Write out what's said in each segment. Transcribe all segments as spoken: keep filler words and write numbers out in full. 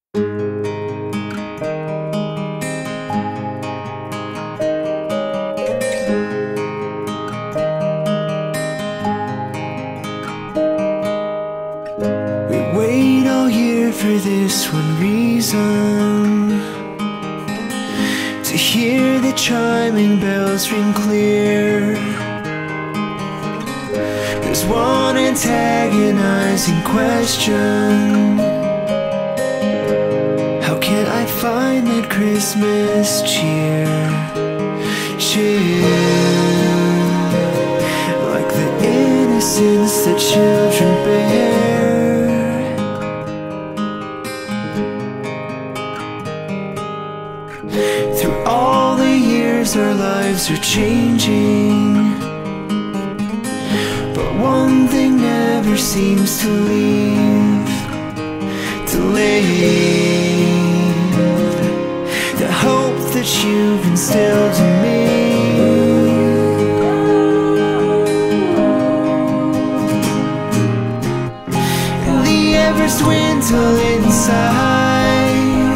Wait all year for this one reason, to hear the chiming bells ring clear. There's one antagonizing question: how can I find that Christmas cheer? Cheer, like the innocence that children bear. Through all the years our lives are changing, but one thing never seems to leave, to leave the hope that you've instilled in me. And the embers dwindle inside,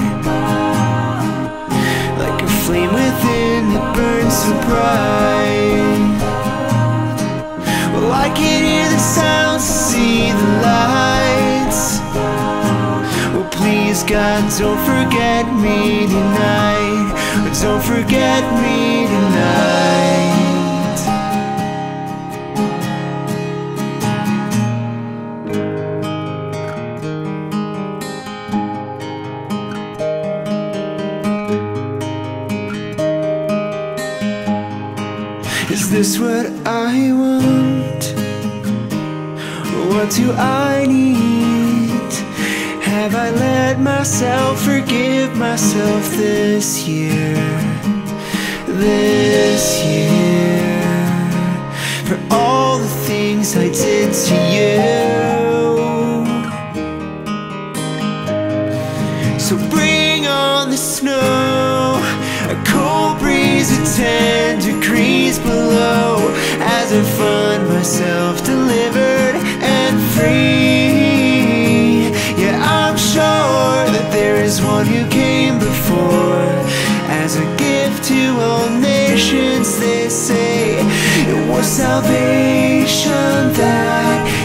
like a flame within that burns so bright. Well, I can hear the sounds, see the lights. Well, please God, don't forget me tonight. Don't forget me tonight. Is this what I want? What do I need? Have I let myself forgive myself this year? This year, for all the things I did to you. So bring on the snow, a cold breeze at ten degrees below, as I find myself delivered and free. Yeah, I'm sure that there is one who came before, as a gift to all nations. They say it was salvation that